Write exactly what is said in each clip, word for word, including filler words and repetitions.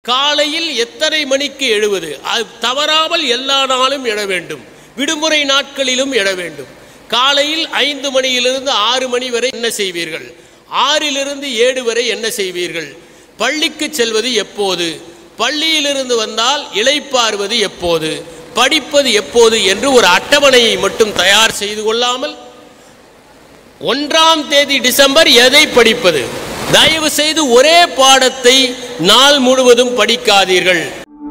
காலையில் எத்தனை மணிக்கு எழுவது, அது தவறாமல் எல்லா நாளும் எழ வேண்டும், விடுமுறை நாட்களிலும் எழ வேண்டும். காலையில் ஐந்து மணியிலிருந்து ஆறு மணி வரை என்ன செய்வீர்கள், ஆறிலிருந்து ஏழு வரை என்ன செய்வீர்கள், பள்ளிக்கு செல்வது எப்போது, பள்ளியிலிருந்து வந்தால் இளைப்பாறுவது எப்போது, படிப்பது எப்போது என்று ஒரு அட்டவணையை மட்டும் தயார் செய்து கொள்ளாமல் ஒன்றாம் தேதி டிசம்பர் எதை படிப்பது, தயவு செய்து ஒரே பாடத்தை நாள் முழுவதும் படிக்காதீர்கள்.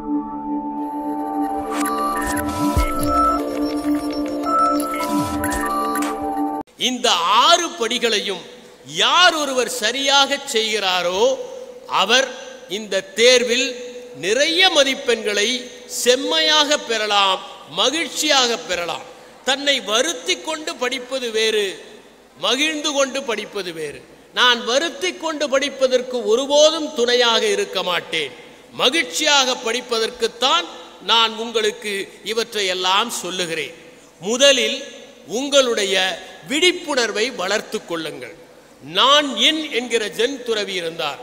இந்த ஆறு படிகளையும் யார் ஒருவர் சரியாக செய்கிறாரோ அவர் இந்த தேர்வில் நிறைய மதிப்பெண்களை செம்மையாக பெறலாம், மகிழ்ச்சியாக பெறலாம். தன்னை வருத்தி கொண்டு படிப்பது வேறு, மகிழ்ந்து கொண்டு படிப்பது வேறு. நான் வருத்தி கொண்டு படிப்பதற்கு ஒருபோதும் துணையாக இருக்க மாட்டேன். மகிழ்ச்சியாக படிப்பதற்குத்தான் நான் உங்களுக்கு இவற்றை எல்லாம் சொல்லுகிறேன். முதலில் உங்களுடைய விழிப்புணர்வை வளர்த்து கொள்ளுங்கள். நான் என் என்கிற ஜென் துறவி இருந்தார்.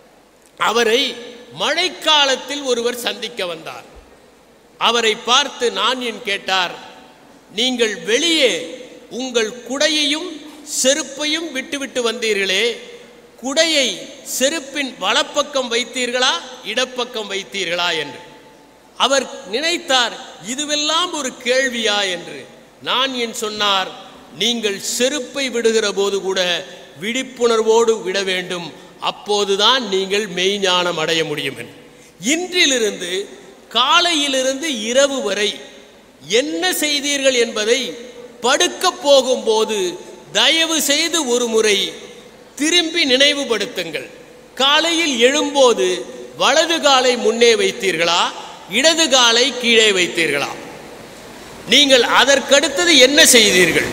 அவரை மழைக்காலத்தில் ஒருவர் சந்திக்க வந்தார். அவரை பார்த்து நான் என் கேட்டார், நீங்கள் வெளியே உங்கள் குடையையும் செருப்பையும் விட்டுவிட்டு வந்தீர்களே, குடையை செருப்பின் வலப்பக்கம் வைத்தீர்களா இடப்பக்கம் வைத்தீர்களா என்று. அவர் நினைத்தார், இதுவெல்லாம் ஒரு கேள்வியா என்று. நான் என் சொன்னார், நீங்கள் செருப்பை விடுகிற போது கூட விழிப்புணர்வோடு விட வேண்டும், அப்போதுதான் நீங்கள் மெய்ஞானம் அடைய முடியும் என்று. இன்றிலிருந்து காலையிலிருந்து இரவு வரை என்ன செய்தீர்கள் என்பதை படுக்க போகும்போது தயவு செய்து ஒரு முறை திரும்பி நினைவுபடுத்துங்கள். காலையில் எழும்போது வலது காலை முன்னே வைத்தீர்களா, இடது காலை கீழே வைத்தீர்களா? நீங்கள் அதற்கடுத்தது என்ன செய்தீர்கள்?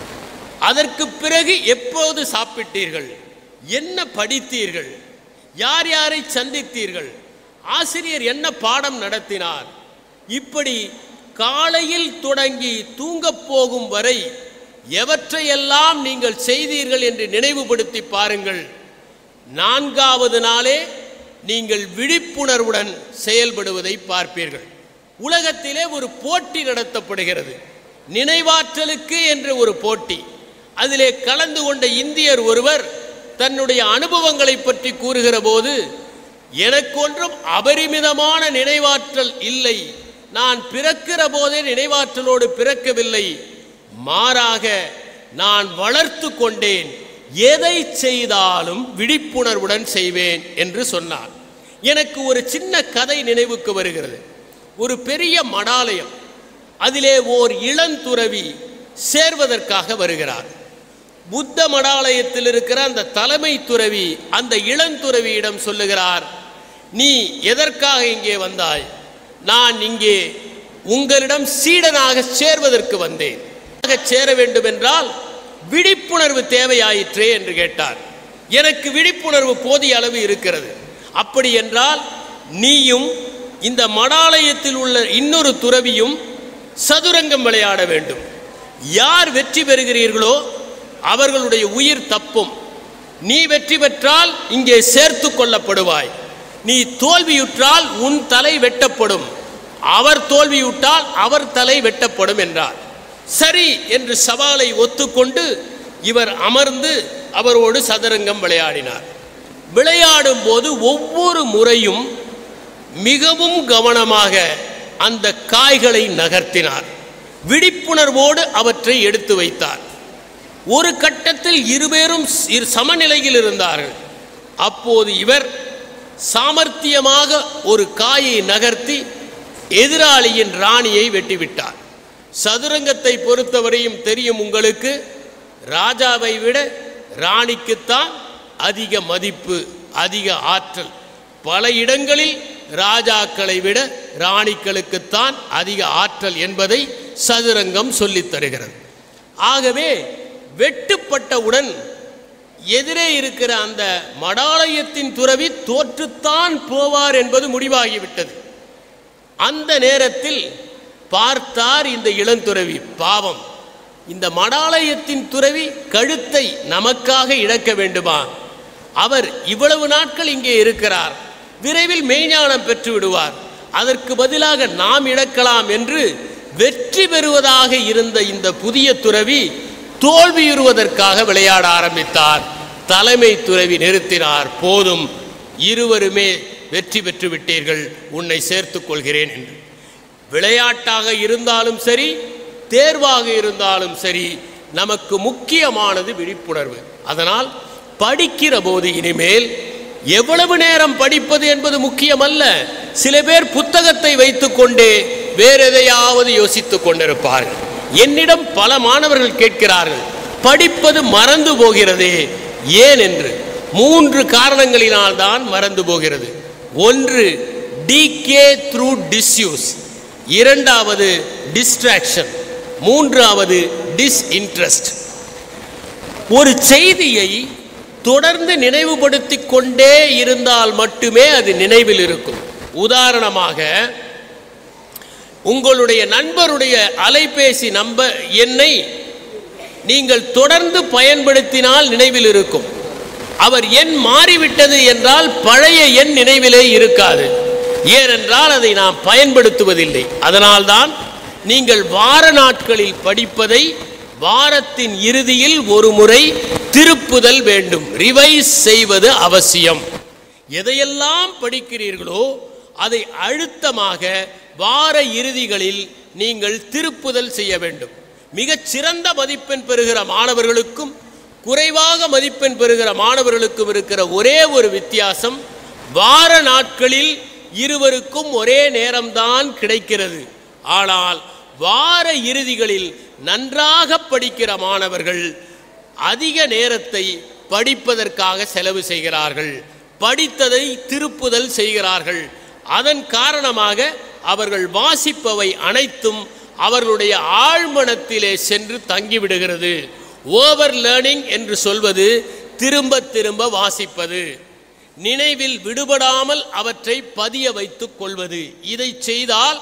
அதற்கு பிறகு எப்போது சாப்பிட்டீர்கள்? என்ன படித்தீர்கள்? யார் யாரை சந்தித்தீர்கள்? ஆசிரியர் என்ன பாடம் நடத்தினார்? இப்படி காலையில் தொடங்கி தூங்கப் போகும் வரை எவற்றையெல்லாம் நீங்கள் செய்தீர்கள் என்று நினைவுபடுத்தி பாருங்கள். நான்காவது நாளே நீங்கள் விழிப்புணர்வுடன் செயல்படுவதை பார்ப்பீர்கள். உலகத்திலே ஒரு போட்டி நடத்தப்படுகிறது, நினைவாற்றலுக்கு என்ற ஒரு போட்டி. அதிலே கலந்து கொண்ட இந்தியர் ஒருவர் தன்னுடைய அனுபவங்களை பற்றி கூறுகிற போது, எனக்கு ஒன்றும் அபரிமிதமான நினைவாற்றல் இல்லை, நான் பிறக்கிற போதே நினைவாற்றலோடு பிறக்கவில்லை, மாறாக நான் வளர்த்து கொண்டேன், எதை செய்தாலும் விழிப்புணர்வுடன் செய்வேன் என்று சொன்னார். எனக்கு ஒரு சின்ன கதை நினைவுக்கு வருகிறது. ஒரு பெரிய மடாலயம், அதிலே ஓர் இளந்துறவி சேர்வதற்காக வருகிறார். புத்த மடாலயத்தில் இருக்கிற அந்த தலைமை துறவி அந்த இளந்துறவியிடம் சொல்லுகிறார், நீ எதற்காக இங்கே வந்தாய்? நான் இங்கே உங்களிடம் சீடனாக சேர்வதற்கு வந்தேன். சேர வேண்டும் என்றால் விழிப்புணர்வு தேவையாயிற்றே என்று கேட்டார். எனக்கு விழிப்புணர்வு போதிய அளவு இருக்கிறது. அப்படி என்றால் நீயும் இந்த மடாலயத்தில் உள்ள இன்னொரு துறவியும் சதுரங்கம் விளையாட வேண்டும். யார் வெற்றி பெறுகிறீர்களோ அவர்களுடைய உயிர் தப்பும். நீ வெற்றி பெற்றால் இங்கே சேர்த்து கொள்ளப்படுவாய், நீ தோல்வியுற்றால் உன் தலை வெட்டப்படும், அவர் தோல்வியுற்றால் அவர் தலை வெட்டப்படும் என்றார். சரி என்று சவாலை ஒத்துக்கொண்டு இவர் அமர்ந்து அவரோடு சதுரங்கம் விளையாடினார். விளையாடும் போது ஒவ்வொரு முறையும் மிகவும் கவனமாக அந்த காய்களை நகர்த்தினார். விழிப்புணர்வோடு அவற்றை எடுத்து வைத்தார். ஒரு கட்டத்தில் இருவேரும் சமநிலையில் இருந்தார்கள். அப்போது இவர் சாமர்த்தியமாக ஒரு காயை நகர்த்தி எதிராளியின் ராணியை வெட்டிவிட்டார். சதுரங்கத்தை பொறுத்தவரையும் தெரியும் உங்களுக்கு, ராஜாவை விட ராணிக்குத்தான் அதிக மதிப்பு, அதிக ஆற்றல். பல இடங்களில் ராஜாக்களை விட ராணிகளுக்குத்தான் அதிக ஆற்றல் என்பதை சதுரங்கம் சொல்லித் தருகிறது. ஆகவே வெட்டுப்பட்டவுடன் எதிரே இருக்கிற அந்த மடாலயத்தின் துறவி தோற்றுத்தான் போவார் என்பது முடிவாகிவிட்டது. அந்த நேரத்தில் பார்த்தார் இந்த இளந்துறவி, பாவம், இந்த மடாலயத்தின் துறவி கழுத்தை நமக்காக இழக்க வேண்டுமா? அவர் இவ்வளவு நாட்கள் இங்கே இருக்கிறார், விரைவில் மெய்ஞானம் பெற்று விடுவார். அதற்கு பதிலாக நாம் இழக்கலாம் என்று வெற்றி பெறுவதாக இருந்த இந்த புதிய துறவி தோல்வியுறுவதற்காக விளையாட ஆரம்பித்தார். தலைமை துறவி நிறுத்தினார். போதும், இருவருமே வெற்றி பெற்று விட்டீர்கள், உன்னை சேர்த்துக் கொள்கிறேன் என்று. விளையாட்டாக இருந்தாலும் சரி, தேர்வாக இருந்தாலும் சரி, நமக்கு முக்கியமானது விழிப்புணர்வு. அதனால் படிக்கிற போது இனிமேல் எவ்வளவு நேரம் படிப்பது என்பது முக்கியமல்ல. சில பேர் புத்தகத்தை வைத்துக்கொண்டே வேற எதையாவது யோசித்துக் கொண்டிருப்பார்கள். என்னிடம் பல மாணவர்கள் கேட்கிறார்கள், படிப்பது மறந்து போகிறதே ஏன் என்று. மூன்று காரணங்களினால் தான் மறந்து போகிறது. ஒன்று டிகே த்ரூ டிஸ்யூஸ், இரண்டாவது டிஸ்ட்ராக்ஷன், மூன்றாவது டிஸ்இன்ட்ரெஸ்ட். ஒரு செய்தியை தொடர்ந்து நினைவுபடுத்திக் கொண்டே இருந்தால் மட்டுமே அது நினைவில் இருக்கும். உதாரணமாக, உங்களுடைய நண்பருடைய அலைபேசி நம்பர் எண்ணை நீங்கள் தொடர்ந்து பயன்படுத்தினால் நினைவில் இருக்கும். அவர் எண் மாறிவிட்டது என்றால் பழைய எண் நினைவிலே இருக்காது. ஏனென்றால் அதை நாம் பயன்படுத்துவதில்லை. அதனால்தான் நீங்கள் வார நாட்களில் படிப்பதை வாரத்தின் இறுதியில் ஒரு முறை திருப்புதல் வேண்டும், ரிவைஸ் செய்வது அவசியம். எதையெல்லாம் படிக்கிறீர்களோ அதை அழுத்தமாக வார இறுதிகளில் நீங்கள் திருப்புதல் செய்ய வேண்டும். மிகச் சிறந்த மதிப்பெண் பெறுகிற மாணவர்களுக்கும் குறைவாக மதிப்பெண் பெறுகிற மாணவர்களுக்கும் இருக்கிற ஒரே ஒரு வித்தியாசம், வார நாட்களில் இருவருக்கும் ஒரே நேரம்தான் கிடைக்கிறது. ஆனால் வார இறுதிகளில் நன்றாக படிக்கிற மாணவர்கள் அதிக நேரத்தை படிப்பதற்காக செலவு செய்கிறார்கள், படித்ததை திருப்புதல் செய்கிறார்கள். அதன் காரணமாக அவர்கள் வாசிப்பவை அனைத்தும் அவர்களுடைய ஆழ்மனத்திலே சென்று தங்கிவிடுகிறது. ஓவர் லேர்னிங் என்று சொல்வது திரும்ப திரும்ப வாசிப்பது, நினைவில் விடுபடாமல் அவற்றை பதிய வைத்துக் கொள்வது. இதை செய்தால்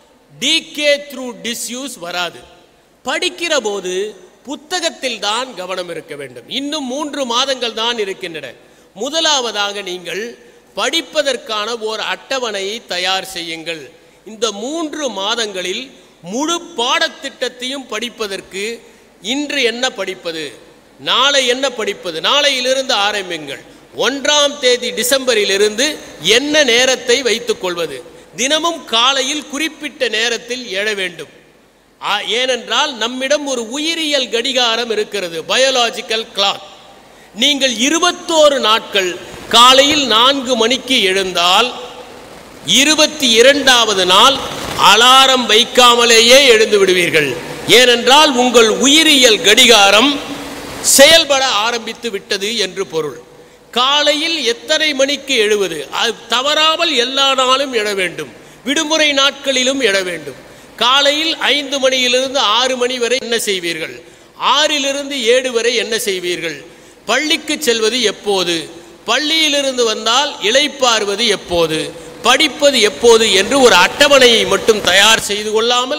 டிகே த்ரூ டிஸ்யூஸ் வராது. படிக்கிற போது புத்தகத்தில் தான் கவனம் இருக்க வேண்டும். இன்னும் மூன்று மாதங்கள் தான் இருக்கின்றன. முதலாவதாக நீங்கள் படிப்பதற்கான ஓர் அட்டவணையை தயார் செய்யுங்கள். இந்த மூன்று மாதங்களில் முழு பாடத்திட்டத்தையும் படிப்பதற்கு இன்று என்ன படிப்பது, நாளை என்ன படிப்பது, நாளையிலிருந்து ஆரம்பிங்கள். ஒன்றாம் தேதி டிசம்பரிலிருந்து என்ன நேரத்தை வைத்துக் கொள்வது, தினமும் காலையில் குறிப்பிட்ட நேரத்தில் எழ வேண்டும். ஏனென்றால் நம்மிடம் ஒரு உயிரியல் கடிகாரம் இருக்கிறது, பயாலஜிக்கல் கிளாக். நீங்கள் இருபத்தோரு நாட்கள் காலையில் நான்கு மணிக்கு எழுந்தால் இருபத்தி இரண்டாவது நாள் அலாரம் வைக்காமலேயே எழுந்து விடுவீர்கள். ஏனென்றால் உங்கள் உயிரியல் கடிகாரம் செயல்பட ஆரம்பித்து விட்டது என்று பொருள். காலையில் எத்தனை மணிக்கு எழுவது, அது தவறாமல் எல்லா நாளும் எழ வேண்டும், விடுமுறை நாட்களிலும் எழ வேண்டும். காலையில் ஐந்து மணியிலிருந்து ஆறு மணி வரை என்ன செய்வீர்கள், ஆறிலிருந்து ஏழு வரை என்ன செய்வீர்கள், பள்ளிக்கு செல்வது எப்போது, பள்ளியிலிருந்து வந்தால் இளைப்பாறுவது எப்போது, படிப்பது எப்போது என்று ஒரு அட்டவணையை மட்டும் தயார் செய்து கொள்ளாமல்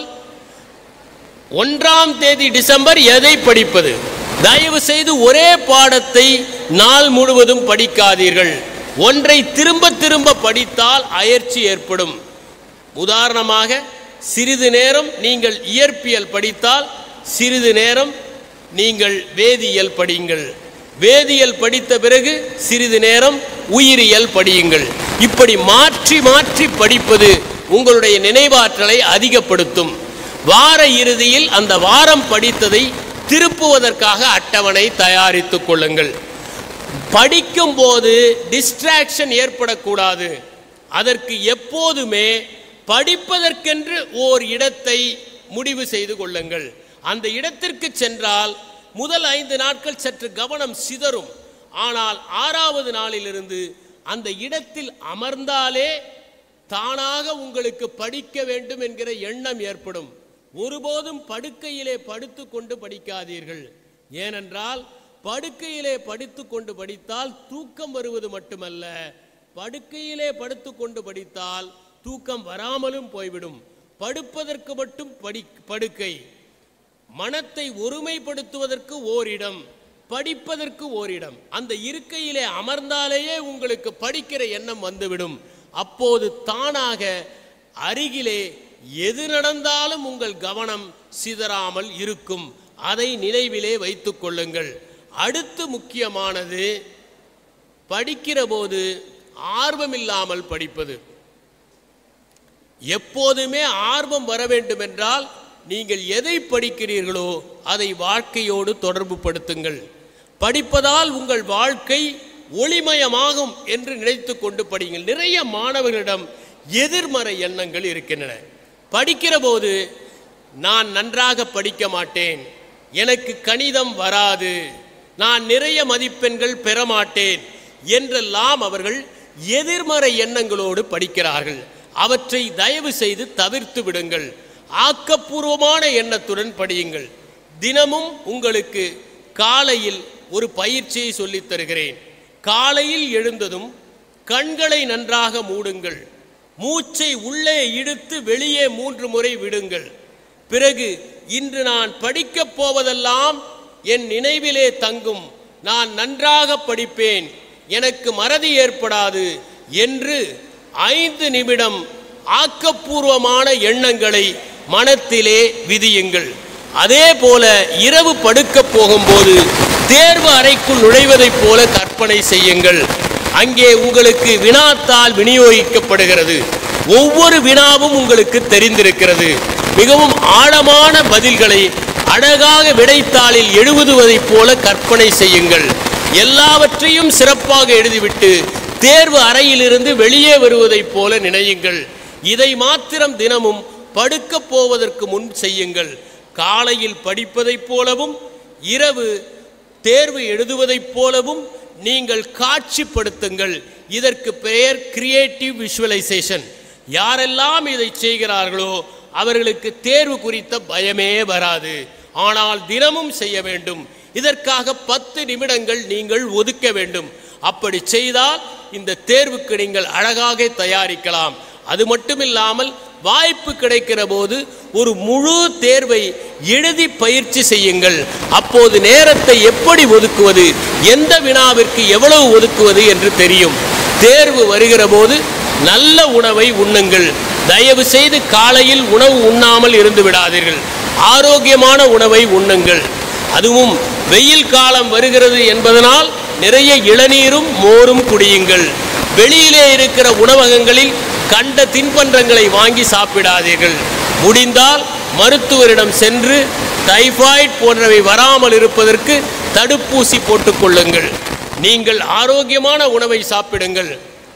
ஒன்றாம் தேதி டிசம்பர் எதை படிப்பது, தயவு செய்து ஒரே பாடத்தை நாள் முழுவதும் படிக்காதீர்கள். ஒன்றை திரும்ப திரும்ப படித்தால் அயற்சி ஏற்படும். உதாரணமாக, சிறிது நேரம் நீங்கள் இயற்பியல் படித்தால் சிறிது நேரம் நீங்கள் வேதியியல் படியுங்கள், வேதியியல் படித்த பிறகு சிறிது நேரம் உயிரியல் படியுங்கள். இப்படி மாற்றி மாற்றி படிப்பது உங்களுடைய நினைவாற்றலை அதிகப்படுத்தும். வார இறுதியில் அந்த வாரம் படித்ததை திருப்புவதற்காக அட்டவணை தயாரித்துக் கொள்ளுங்கள். படிக்கும் போது டிஸ்ட்ராக்ஷன் ஏற்படக்கூடாது. அதற்கு எப்போதுமே படிப்பதற்கென்று ஓர் இடத்தை முடிவு செய்து கொள்ளுங்கள். அந்த இடத்திற்கு சென்றால் முதல் ஐந்து நாட்கள் சற்று கவனம் சிதறும். ஆனால் ஆறாவது நாளிலிருந்து அந்த இடத்தில் அமர்ந்தாலே தானாக உங்களுக்கு படிக்க வேண்டும் என்கிற எண்ணம் ஏற்படும். ஒருபோதும் படுக்கையிலே படுத்து கொண்டு படிக்காதீர்கள். ஏனென்றால் படுக்கையிலே படுத்து கொண்டு படித்தால் தூக்கம் வருவது மட்டுமல்ல, படுக்கையிலே படுத்து கொண்டு படித்தால் தூக்கம் வராமலும் போய்விடும். படுப்பதற்கு மட்டும் படி படுக்கை, மனத்தை ஒருமைப்படுத்துவதற்கு ஓரிடம், படிப்பதற்கு ஓரிடம். அந்த இருக்கையிலே அமர்ந்தாலேயே உங்களுக்கு படிக்கிற எண்ணம் வந்துவிடும். அப்போது தானாக அருகிலே எது நடந்தாலும் உங்கள் கவனம் சிதறாமல் இருக்கும். அதை நினைவிலே வைத்துக் கொள்ளுங்கள். அடுத்து முக்கியமானது, படிக்கிற போது ஆர்வமில்லாமல் படிப்பது. எப்போதுமே ஆர்வம் வர வேண்டும் என்றால் நீங்கள் எதை படிக்கிறீர்களோ அதை வாழ்க்கையோடு தொடர்பு படுத்துங்கள். படிப்பதால் உங்கள் வாழ்க்கை ஒளிமயமாகும் என்று நினைத்து கொண்டு படியுங்கள். நிறைய மாணவர்களிடம் எதிர்மறை எண்ணங்கள் இருக்கின்றன. படிக்கிற போது நான் நன்றாக படிக்க மாட்டேன், எனக்கு கணிதம் வராது, நான் நிறைய மதிப்பெண்கள் பெற மாட்டேன் என்றெல்லாம் அவர்கள் எதிர்மறை எண்ணங்களோடு படிக்கிறார்கள். அவற்றை தயவு செய்து தவிர்த்து விடுங்கள். ஆக்கப்பூர்வமான எண்ணத்துடன் படியுங்கள். தினமும் உங்களுக்கு காலையில் ஒரு பயிற்சியை சொல்லித் தருகிறேன். காலையில் எழுந்ததும் கண்களை நன்றாக மூடுங்கள். மூச்சை உள்ளே இழுத்து வெளியே மூன்று முறை விடுங்கள். பிறகு இன்று நான் படிக்கப் போவதெல்லாம் என் நினைவிலே தங்கும், நான் நன்றாக படிப்பேன், எனக்கு மறதி ஏற்படாது என்று ஐந்து நிமிடம் ஆக்கப்பூர்வமான எண்ணங்களை மனத்திலே விதியுங்கள். அதே போல இரவு படுக்க போகும்போது தேர்வு அறைக்குள் நுழைவதைப் போல கற்பனை செய்யுங்கள். அங்கே உங்களுக்கு வினாத்தாள் விநியோகிக்கப்படுகிறது. ஒவ்வொரு வினாவும் உங்களுக்கு தெரிந்திருக்கிறது. மிகவும் ஆழமான பதில்களை அழகாக விடைத்தாளில் எழுதுவதைப் போல கற்பனை செய்யுங்கள். எல்லாவற்றையும் சிறப்பாக எழுதிவிட்டு தேர்வு அறையிலிருந்து வெளியே வருவதைப் போல நினையுங்கள். இதை மாத்திரம் தினமும் படுக்க போவதற்கு முன் செய்யுங்கள். காலையில் படிப்பதைப் போலவும் இரவு தேர்வு எழுதுவதைப் போலவும் நீங்கள் காட்சிப்படுத்துங்கள். இதற்கு பெயர் கிரியேட்டிவ் விஷுவலைசேஷன். யாரெல்லாம் இதை செய்கிறார்களோ அவர்களுக்கு தேர்வு குறித்த பயமே வராது. ஆனால் தினமும் செய்ய வேண்டும். இதற்காக பத்து நிமிடங்கள் நீங்கள் ஒதுக்க வேண்டும். அப்படி செய்தால் இந்த தேர்வுக்கு நீங்கள் அழகாக தயாரிக்கலாம். அது மட்டுமில்லாமல் வாய்ப்பு கிடைக்கிற போது ஒரு முழு தேர்வை எழுதி பயிற்சி செய்யுங்கள். அப்போது நேரத்தை எப்படி ஒதுக்குவது, எந்த வினாவிற்கு எவ்வளவு ஒதுக்குவது என்று தெரியும். தேர்வு வருகிற போது நல்ல உணவை உண்ணுங்கள். தயவு செய்து காலையில் உணவு உண்ணாமல் இருந்து விடாதீர்கள். ஆரோக்கியமான உணவை உண்ணுங்கள். அதுவும் வெயில் காலம் வருகிறது என்பதனால் நிறைய இளநீரும் மோரும் குடியுங்கள். வெளியிலே இருக்கிற உணவகங்களில் கண்ட தின்பண்டங்களை வாங்கி சாப்பிடாதீர்கள். முடிந்தால் மருத்துவரிடம் சென்று டைபாய்டு போன்றவை வராமல் இருப்பதற்கு தடுப்பூசி போட்டுக்கொள்ளுங்கள். நீங்கள் ஆரோக்கியமான உணவை சாப்பிடுங்கள்.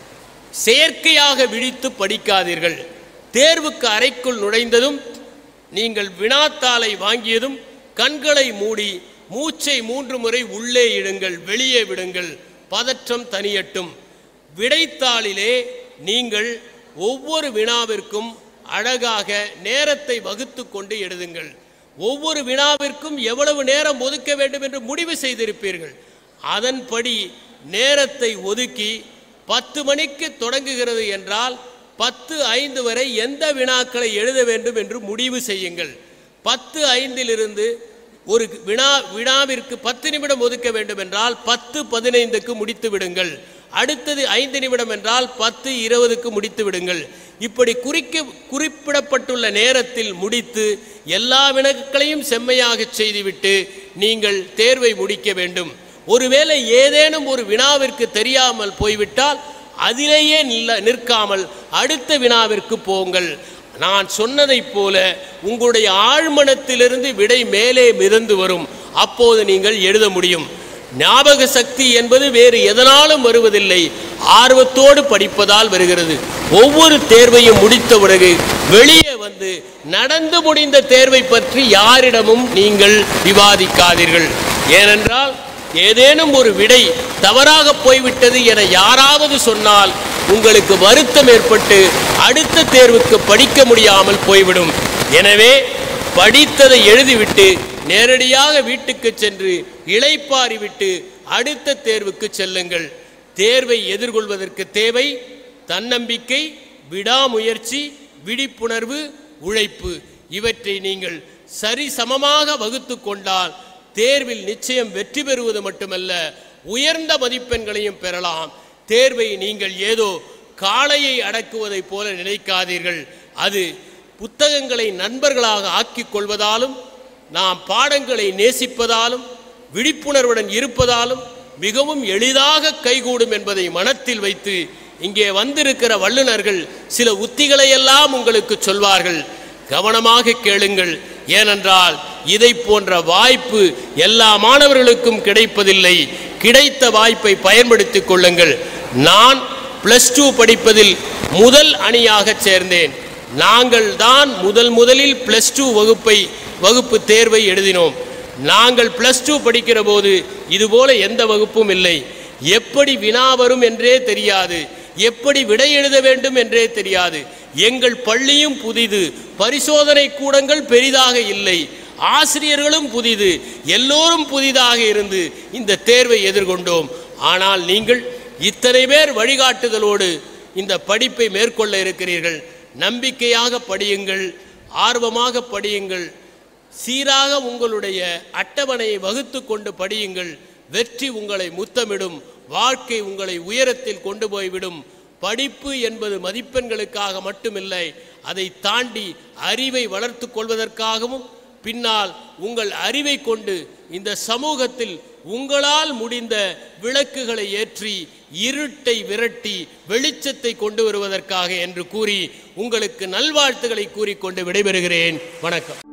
செயற்கையாக விழித்து படிக்காதீர்கள். தேர்வுக்கு அறைக்குள் நுழைந்ததும் நீங்கள் வினாத்தாளை வாங்கியதும் கண்களை மூடி மூச்சை மூன்று முறை உள்ளே இடுங்கள், வெளியே விடுங்கள். பதற்றம் தனியட்டும். விடைத்தாளிலே நீங்கள் ஒவ்வொரு வினாவிற்கும் அழகாக நேரத்தை வகுத்து கொண்டு எழுதுங்கள். ஒவ்வொரு வினாவிற்கும் எவ்வளவு நேரம் ஒதுக்க வேண்டும் என்று முடிவு செய்திருப்பீர்கள். அதன்படி நேரத்தை ஒதுக்கி பத்து மணிக்கு தொடங்குகிறது என்றால் பத்து ஐந்து வரை எந்த வினாக்களை எழுத வேண்டும் என்று முடிவு செய்யுங்கள். பத்து ஐந்திலிருந்து ஒரு வினா வினாவிற்கு பத்து நிமிடம் ஒதுக்க வேண்டும் என்றால் பத்து பதினைந்துக்கு முடித்து விடுங்கள். அடுத்தது ஐந்து நிமிடம் என்றால் பத்து இருபதுக்கு முடித்து விடுங்கள். இப்படி குறிக்க குறிப்பிடப்பட்டுள்ள நேரத்தில் முடித்து எல்லா வினாக்களையும் செம்மையாக செய்துவிட்டு நீங்கள் தேர்வை முடிக்க வேண்டும். ஒருவேளை ஏதேனும் ஒரு வினாவிற்கு தெரியாமல் போய்விட்டால் அதிலேயே நிற்காமல் அடுத்த வினாவிற்கு போங்கள். நான் சொன்னதைப் போல உங்களுடைய ஆழ்மனத்திலிருந்து விடை மேலே மிதந்து வரும். அப்போது நீங்கள் எழுத முடியும். ஞாபக சக்தி என்பது வேறு எதனாலும் வருவதில்லை, ஆர்வத்தோடு படிப்பதால் வருகிறது. ஒவ்வொரு தேர்வையும் முடித்த பிறகு வெளியே வந்து நடந்து முடிந்த தேர்வை பற்றி யாரிடமும் நீங்கள் விவாதிக்காதீர்கள். ஏனென்றால் ஏதேனும் ஒரு விடை தவறாக போய்விட்டது என யாராவது சொன்னால் உங்களுக்கு வருத்தம் ஏற்பட்டு அடுத்த தேர்வுக்கு படிக்க முடியாமல் போய்விடும். எனவே படித்ததை எழுதிவிட்டு நேரடியாக வீட்டுக்கு சென்று இளைப்பாறி விட்டு அடுத்த தேர்வுக்கு செல்லுங்கள். தேர்வை எதிர்கொள்வதற்கு தேவை தன்னம்பிக்கை, விடாமுயற்சி, விழிப்புணர்வு, உழைப்பு. இவற்றை நீங்கள் சரி சமமாக வகுத்து கொண்டால் தேர்வில் நிச்சயம் வெற்றி பெறுவது மட்டுமல்ல, உயர்ந்த மதிப்பெண்களையும் பெறலாம். தேர்வை நீங்கள் ஏதோ காளையை அடக்குவதைப் போல நினைக்காதீர்கள். அது புத்தகங்களை நண்பர்களாக ஆக்கிக் கொள்வதாலும், நாம் பாடங்களை நேசிப்பதாலும், விழிப்புணர்வுடன் இருப்பதாலும் மிகவும் எளிதாக கைகூடும் என்பதை மனத்தில் வைத்து இங்கே வந்திருக்கிற வல்லுநர்கள் சில உத்திகளை எல்லாம் உங்களுக்கு சொல்வார்கள். கவனமாக கேளுங்கள். ஏனென்றால் இதை போன்ற வாய்ப்பு எல்லா மாணவர்களுக்கும் கிடைப்பதில்லை. கிடைத்த வாய்ப்பை பயன்படுத்திக் கொள்ளுங்கள். நான் பிளஸ் டூ படிப்பதில் முதல் அணியாக சேர்ந்தேன். நாங்கள் தான் முதல் முதலில் பிளஸ் டூ வகுப்பை வகுப்பு தேர்வை எழுதினோம். நாங்கள் பிளஸ் டூ படிக்கிற போது இதுபோல எந்த வகுப்பும் இல்லை. எப்படி வினா வரும் என்றே தெரியாது, எப்படி விடை எழுத வேண்டும் என்றே தெரியாது. எங்கள் பள்ளியும் புதிது, பரிசோதனை கூடங்கள் பெரிதாக இல்லை, ஆசிரியர்களும் புதிது, எல்லோரும் புதிதாக இருந்து இந்த தேர்வை எதிர்கொண்டோம். ஆனால் நீங்கள் இத்தனை பேர் வழிகாட்டுதலோடு இந்த படிப்பை மேற்கொள்ள இருக்கிறீர்கள். நம்பிக்கையாக படியுங்கள், ஆர்வமாக படியுங்கள், சீராக உங்களுடைய அட்டவணையை வகுத்து கொண்டு படியுங்கள். வெற்றி உங்களை முத்தமிடும், வாழ்க்கை உங்களை உயரத்தில் கொண்டு போய்விடும். படிப்பு என்பது மதிப்பெண்களுக்காக மட்டுமில்லை, அதை தாண்டி அறிவை வளர்த்து கொள்வதற்காகவும், பின்னால் உங்கள் அறிவை கொண்டு இந்த சமூகத்தில் உங்களால் முடிந்த விளக்குகளை ஏற்றி இருட்டை விரட்டி வெளிச்சத்தை கொண்டு வருவதற்காக என்று கூறி உங்களுக்கு நல்வாழ்த்துக்களை கூறிக்கொண்டு விடைபெறுகிறேன். வணக்கம்.